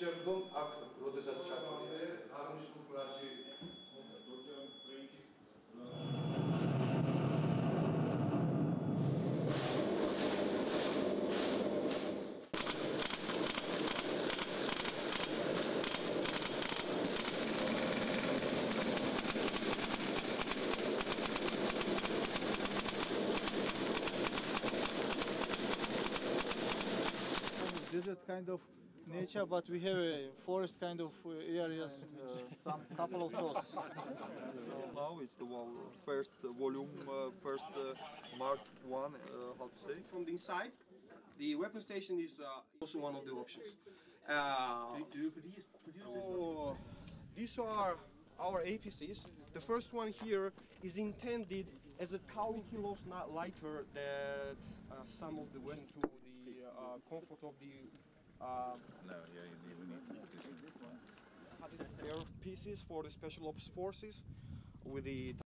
შემდგომ აქ როდესაც ჩატოლიდე აღნიშნულ კლასში desert kind of nature, but we have a forest kind of areas, some couple of those. Now it's the first volume, first Mark 1, how to say? From the inside, the weapon station is also one of the options. Do you produce this? These are our APCs. The first one here is intended as a 1,000 kilos lighter than some of the went to the comfort of the air pieces for the special ops forces with the